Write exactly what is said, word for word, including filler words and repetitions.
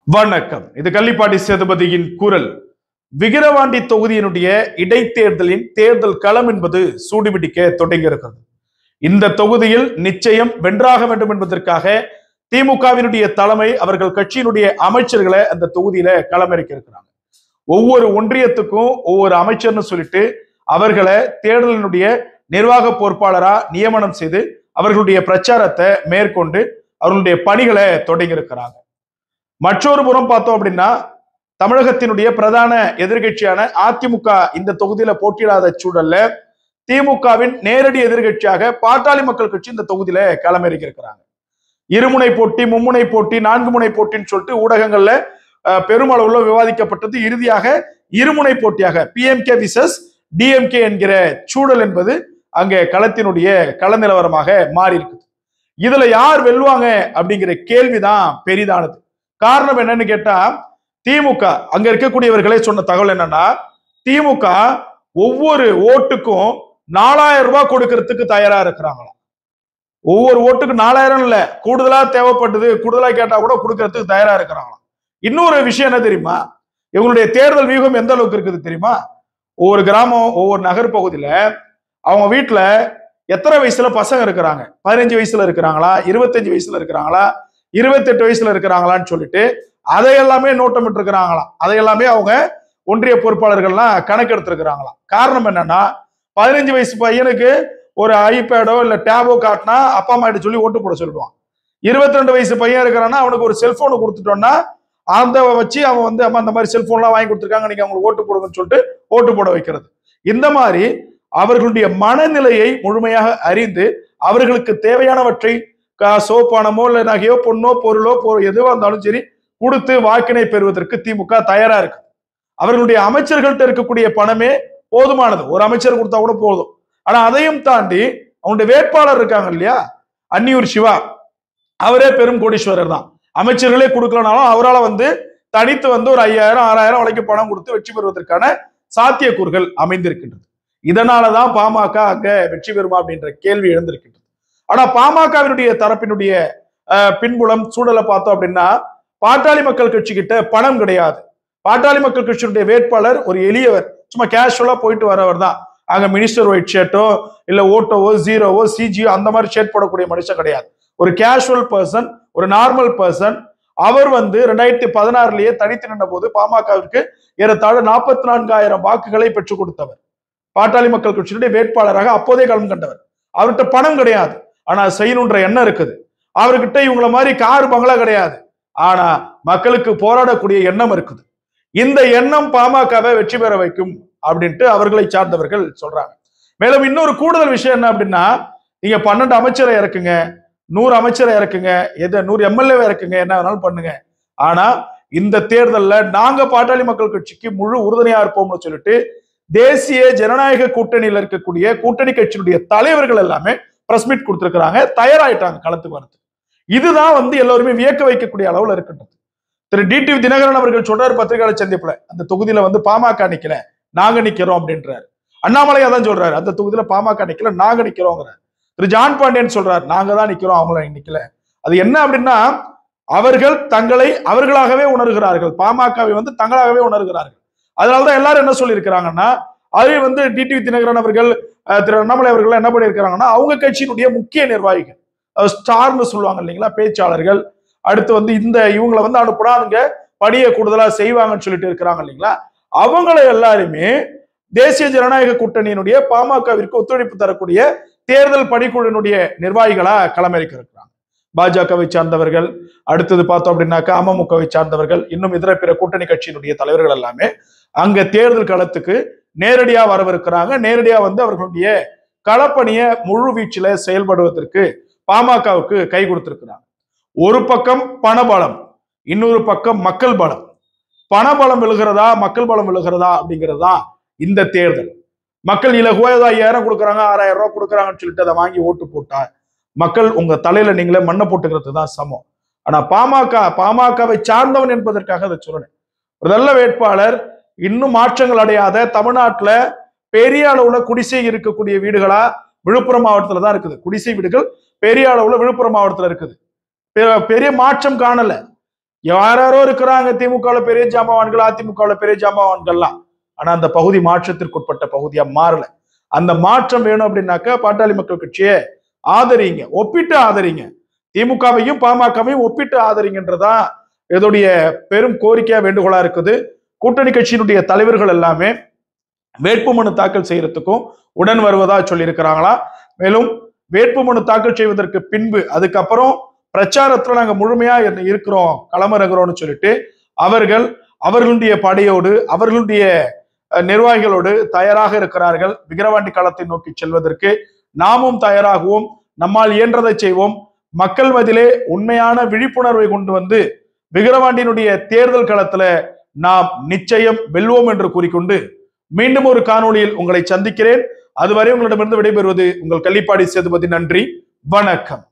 வணக்கம். இது கள்ளிப்பாடி சேதுபதியின் குரல். விக்கிரவாண்டி தொகுதியினுடைய இடைத்தேர்தலின் தேர்தல் களம் என்பது சூடுபிடிக்க தொடங்கியிருக்கிறது. இந்த தொகுதியில் நிச்சயம் வென்றாக வேண்டும் என்பதற்காக திமுகவினுடைய தலைமை அவர்கள் கட்சியினுடைய அமைச்சர்களை அந்த தொகுதியில களமிறக்கி இருக்கிறாங்க. ஒவ்வொரு ஒன்றியத்துக்கும் ஒவ்வொரு அமைச்சர்னு சொல்லிட்டு அவர்களை தேர்தலினுடைய நிர்வாக பொறுப்பாளரா நியமனம் செய்து அவர்களுடைய பிரச்சாரத்தை மேற்கொண்டு அவர்களுடைய பணிகளை தொடங்கி இருக்கிறாங்க. மற்றொரு புறம் பார்த்தோம் அப்படின்னா தமிழகத்தினுடைய பிரதான எதிர்கட்சியான அதிமுக இந்த தொகுதியில போட்டியிடாத சூழல்ல திமுகவின் நேரடி எதிர்கட்சியாக பாட்டாளி மக்கள் கட்சி இந்த தொகுதியில களமிறக்கி இருக்கிறாங்க. இருமுனை போட்டி, மும்முனை போட்டி, நான்கு முனை போட்டின்னு சொல்லிட்டு ஊடகங்கள்ல பெருமளவுல விவாதிக்கப்பட்டது. இறுதியாக இருமுனை போட்டியாக பிஎம்கே விசஸ் டிஎம்கே என்கிற சூழல் என்பது அங்கே களத்தினுடைய கள நிலவரமாக மாறி இருக்குது. இதுல யார் வெல்லுவாங்க அப்படிங்கிற கேள்விதான் பெரிதானது. காரணம் என்னன்னு கேட்டா, திமுக அங்க இருக்கக்கூடியவர்களே சொன்ன தகவல் என்னன்னா, திமுக ஒவ்வொரு ஓட்டுக்கும் நாலாயிரம் ரூபாய் கொடுக்கறதுக்கு தயாரா இருக்கிறாங்களாம். ஒவ்வொரு ஓட்டுக்கு நாலாயிரம் இல்ல, கூடுதலா தேவைப்பட்டது கூடுதலா கேட்டா கூட கொடுக்கறதுக்கு தயாரா இருக்கிறாங்களாம். இன்னொரு விஷயம் என்ன தெரியுமா, இவங்களுடைய தேர்தல் வியூகம் எந்த அளவுக்கு இருக்குது தெரியுமா? ஒவ்வொரு கிராமம் ஒவ்வொரு நகர் பகுதியில அவங்க வீட்டுல எத்தனை வயசுல பசங்க இருக்கிறாங்க, பதினஞ்சு வயசுல இருக்கிறாங்களா, இருபத்தஞ்சு வயசுல இருக்கிறாங்களா, இருபத்தி எட்டு வயசுல இருக்கிறாங்களான்னு சொல்லிட்டு அதையெல்லாமே நோட்டமிட்டு இருக்கிறாங்களாம். அதையெல்லாமே அவங்க ஒன்றிய பொறுப்பாளர்கள்லாம் கணக்கெடுத்திருக்கிறாங்களாம். காரணம் என்னன்னா, பதினஞ்சு வயசு பையனுக்கு ஒரு ஐபேடோ இல்ல டேபோ காட்டினா அப்பா அம்மா கிட்ட சொல்லி ஓட்டு போட சொல்லுவான். இருபத்தி ரெண்டு வயசு பையன் இருக்கிறான்னா அவனுக்கு ஒரு செல்போனு கொடுத்துட்டோம்னா அந்த வச்சு அவன் வந்து அம்மா அந்த மாதிரி செல்போன்லாம் வாங்கி கொடுத்துருக்காங்க, நீங்க அவங்களுக்கு ஓட்டு போடுங்கன்னு சொல்லிட்டு ஓட்டு போட வைக்கிறது. இந்த மாதிரி அவர்களுடைய மனநிலையை முழுமையாக அறிந்து அவர்களுக்கு தேவையானவற்றை காசோ பணமோ இல்ல நகையோ பொண்ணோ பொருளோ எதுவா இருந்தாலும் சரி கொடுத்து வாக்கினை பெறுவதற்கு திமுக தயாரா இருக்கு. அவர்களுடைய அமைச்சர்கள்ட்ட இருக்கக்கூடிய பணமே போதுமானது, ஒரு அமைச்சர் கொடுத்தா கூட போதும். ஆனா அதையும் தாண்டி அவனுடைய வேட்பாளர் இருக்காங்க இல்லையா, அன்னியூர் சிவா, அவரே பெரும் கோடீஸ்வரர் தான். அமைச்சர்களே கொடுக்கலனாலும் அவரால் வந்து தனித்து வந்து ஒரு ஐயாயிரம் ஆறாயிரம் வரைக்கும் பணம் கொடுத்து வெற்றி பெறுவதற்கான சாத்தியக்கூறுகள் அமைந்திருக்கின்றது. இதனாலதான் பாமக அங்க வெற்றி பெறுமா அப்படின்ற கேள்வி எழுந்திருக்கின்றது. ஆனா பாமகவினுடைய தரப்பினுடைய பின்புலம் சூழலை பார்த்தோம் அப்படின்னா, பாட்டாளி மக்கள் கட்சி கிட்ட பணம் கிடையாது. பாட்டாளி மக்கள் கட்சியினுடைய வேட்பாளர் ஒரு எளியவர், சும்மா கேஷுவலா போயிட்டு வரவர் தான். அங்க மினிஸ்டர் ஒயிட் ஷர்ட்டோ இல்ல ஓட்டோவோ ஜீரோவோ சிஜியோ அந்த மாதிரி ஷர்ட் போடக்கூடிய மனுஷன் கிடையாது. ஒரு கேஷுவல் பர்சன், ஒரு நார்மல் பர்சன். அவர் வந்து ரெண்டாயிரத்தி பதினாறுலயே தனித்து நின்ற போது பாமகவிற்கு ஏறத்தாழ நாற்பத்தி நான்காயிரம் வாக்குகளை பெற்றுக் கொடுத்தவர். பாட்டாளி மக்கள் கட்சியினுடைய வேட்பாளராக அப்போதே களம் கண்டவர். அவர்கிட்ட பணம் கிடையாது, ஆனா செய்யணுன்ற எண்ணம் இருக்குது. அவர்கிட்ட இவங்கள மாதிரி கார் பங்களா கிடையாது, ஆனா மக்களுக்கு போராடக்கூடிய எண்ணம் இருக்குது. இந்த எண்ணம் பாமகவை வெற்றி பெற வைக்கும் அப்படின்ட்டு அவர்களை சார்ந்தவர்கள் சொல்றாங்க. மேலும் இன்னொரு கூடுதல் விஷயம் என்ன அப்படின்னா, நீங்க பன்னெண்டு அமைச்சரை இறக்குங்க, நூறு அமைச்சரை இறக்குங்க, எது நூறு எம்எல்ஏ இறக்குங்க, என்ன வேணாலும் பண்ணுங்க. ஆனா இந்த தேர்தல்ல நாங்க பாட்டாளி மக்கள் கட்சிக்கு முழு உறுதுணையா இருப்போம்னு சொல்லிட்டு தேசிய ஜனநாயக கூட்டணியில் இருக்கக்கூடிய கூட்டணி கட்சியினுடைய தலைவர்கள் எல்லாமே பிரஸ் மீட் கொடுத்திருக்கிறாங்க, தயாராயிட்டாங்க களத்துக்கு வரது. இதுதான் வந்து எல்லாருமே வியக்க வைக்கக்கூடிய அளவுல இருக்கின்றது. திரு டிடிவி தினகரன் அவர்கள் சொல்றாரு பத்திரிகையாளர் சந்திப்புல, அந்த தொகுதியில வந்து பாமக நிக்கல நாங்க நிக்கிறோம் அப்படின்றாரு. அண்ணாமலை அதான் சொல்றாரு, அந்த தொகுதியில பாமக நிக்கல நாங்க நிக்கிறோங்கிறார். திரு ஜான் பாண்டியன் சொல்றாரு, நாங்க தான் நிக்கிறோம் அவங்கள நிக்கல. அது என்ன அப்படின்னா, அவர்கள் தங்களை அவர்களாகவே உணர்கிறார்கள், பாமகவை வந்து தங்களாகவே உணர்கிறார்கள். அதனாலதான் எல்லாரும் என்ன சொல்லி இருக்கிறாங்கன்னா, அது வந்து டிடிவி தினகரன் அவர்கள் திரு அண்ணாமலை அவர்கள் என்ன பண்ணியிருக்கிறாங்கன்னா, அவங்க கட்சியினுடைய முக்கிய நிர்வாகிகள், ஸ்டார்னு சொல்லுவாங்க இல்லைங்களா, பேச்சாளர்கள், அடுத்து வந்து இந்த இவங்களை வந்து அனுப்புனாங்க பணியை கூடுதலா செய்வாங்கன்னு சொல்லிட்டு இருக்கிறாங்க இல்லைங்களா, அவங்களை எல்லாருமே தேசிய ஜனநாயக கூட்டணியினுடைய பாமகவிற்கு ஒத்துழைப்பு தரக்கூடிய தேர்தல் பணிக்குழுவினுடைய நிர்வாகிகளா களமிறக்க இருக்கிறாங்க. பாஜகவை சார்ந்தவர்கள், அடுத்தது பார்த்தோம் அப்படின்னாக்கா அமமுகவை சார்ந்தவர்கள், இன்னும் இதர பிற கூட்டணி கட்சியினுடைய தலைவர்கள் எல்லாமே அங்க தேர்தல் களத்துக்கு நேரடியா வரவிருக்கிறாங்க. நேரடியா வந்து அவர்களுடைய களப்பணியை முழு வீச்சில செயல்படுவதற்கு பாமகவுக்கு கை கொடுத்திருக்கிறாங்க. ஒரு பக்கம் பணபலம், இன்னொரு பக்கம் மக்கள் பலம். பணபலம் விழுகிறதா மக்கள் பலம் விழுகிறதா அப்படிங்கிறதா இந்த தேர்தல். மக்கள் இலகுவா ஐயாயிரம் கொடுக்குறாங்க, ஆறாயிரம் ரூபாய் கொடுக்குறாங்கன்னு சொல்லிட்டு அதை வாங்கி ஓட்டு போட்டா மக்கள் உங்க தலையில நீங்களே மண்ணை போட்டுக்கிறது தான் சமம். ஆனா பாமக பாமகவை சார்ந்தவன் என்பதற்காக அதை சொல்றேன். ஒரு நல்ல வேட்பாளர், இன்னும் மாற்றங்கள் அடையாத தமிழ்நாட்டுல பெரிய அளவுல குடிசை இருக்கக்கூடிய வீடுகளா விழுப்புரம் மாவட்டத்துல தான் இருக்குது. குடிசை வீடுகள் பெரிய அளவுல விழுப்புரம் மாவட்டத்துல இருக்குது. பெரிய மாற்றம் காணல. யாரோ இருக்கிறாங்க திமுகவில் பெரிய ஜாமான்கள், அதிமுகவில் பெரிய ஜாமான்கள்லாம். ஆனா அந்த பகுதி மாற்றத்திற்குட்பட்ட பகுதியா மாறல. அந்த மாற்றம் வேணும் அப்படின்னாக்கா பாட்டாளி மக்கள் கட்சியை ஆதரிங்க, ஒப்பிட்டு ஆதரிங்க. திமுகவையும் பாமகவையும் ஒப்பிட்டு ஆதரிங்கன்றதா இதோடைய பெரும் கோரிக்கையா வேண்டுகோளா இருக்குது. கூட்டணி கட்சியினுடைய தலைவர்கள் எல்லாமே வேட்புமனு தாக்கல் செய்யறதுக்கும் உடன் வருவதா சொல்லி இருக்கிறாங்களா. மேலும் வேட்புமனு தாக்கல் செய்வதற்கு பின்பு அதுக்கப்புறம் பிரச்சாரத்துல நாங்க முழுமையா இருக்கிறோம், களமிறங்குறோம்னு சொல்லிட்டு அவர்கள் அவர்களுடைய படையோடு அவர்களுடைய நிர்வாகிகளோடு தயாராக இருக்கிறார்கள். விக்கிரவாண்டி களத்தை நோக்கி செல்வதற்கு நாமும் தயாராகுவோம். நம்மால் இயன்றதை செய்வோம். மக்கள் மத்தியிலே உண்மையான விழிப்புணர்வை கொண்டு வந்து விக்கிரவாண்டியினுடைய தேர்தல் களத்துல நாம் நிச்சயம் வெல்வோம் என்று கூறிக்கொண்டு மீண்டும் ஒரு காணொளியில் உங்களை சந்திக்கிறேன். அதுவரை உங்களிடமிருந்து விடைபெறுவது உங்கள் கள்ளிப்பாடி சேதுபதி. நன்றி, வணக்கம்.